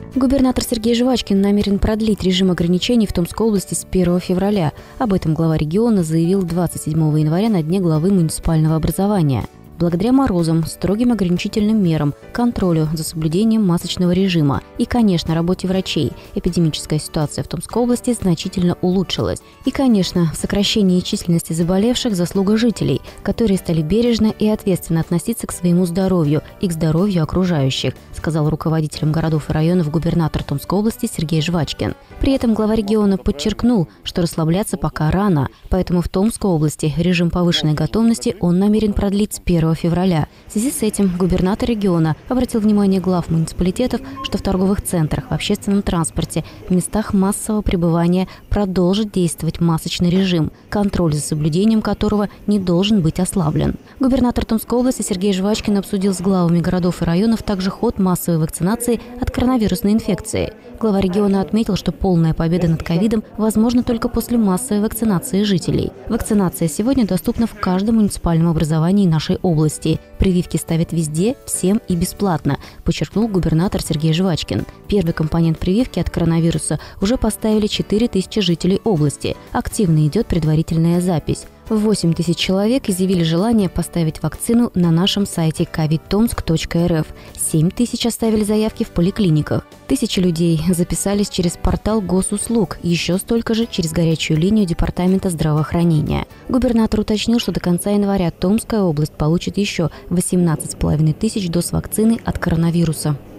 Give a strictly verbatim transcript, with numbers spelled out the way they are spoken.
Губернатор Сергей Жвачкин намерен продлить режим ограничений в Томской области с первого февраля. Об этом глава региона заявил двадцать седьмого января на дне главы муниципального образования. Благодаря морозам, строгим ограничительным мерам, контролю за соблюдением масочного режима и, конечно, работе врачей, эпидемическая ситуация в Томской области значительно улучшилась. И, конечно, в сокращении численности заболевших заслуга жителей, которые стали бережно и ответственно относиться к своему здоровью и к здоровью окружающих, сказал руководителям городов и районов губернатор Томской области Сергей Жвачкин. При этом глава региона подчеркнул, что расслабляться пока рано, поэтому в Томской области режим повышенной готовности он намерен продлить с первого февраля. В связи с этим губернатор региона обратил внимание глав муниципалитетов, что в торговых центрах, в общественном транспорте, в местах массового пребывания продолжит действовать масочный режим, контроль за соблюдением которого не должен быть ослаблен. Губернатор Томской области Сергей Жвачкин обсудил с главами городов и районов также ход массовой вакцинации от коронавирусной инфекции. Глава региона отметил, что полная победа над ковидом возможна только после массовой вакцинации жителей. Вакцинация сегодня доступна в каждом муниципальном образовании нашей области. Прививки ставят везде, всем и бесплатно, подчеркнул губернатор Сергей Жвачкин. Первый компонент прививки от коронавируса уже поставили четыре тысячи жителей области. Активно идет предварительная запись. восемь тысяч человек изъявили желание поставить вакцину на нашем сайте ковид томск точка эр эф. семь тысяч оставили заявки в поликлиниках. Тысячи людей записались через портал госуслуг, еще столько же через горячую линию Департамента здравоохранения. Губернатор уточнил, что до конца января Томская область получит еще восемнадцать с половиной тысяч доз вакцины от коронавируса.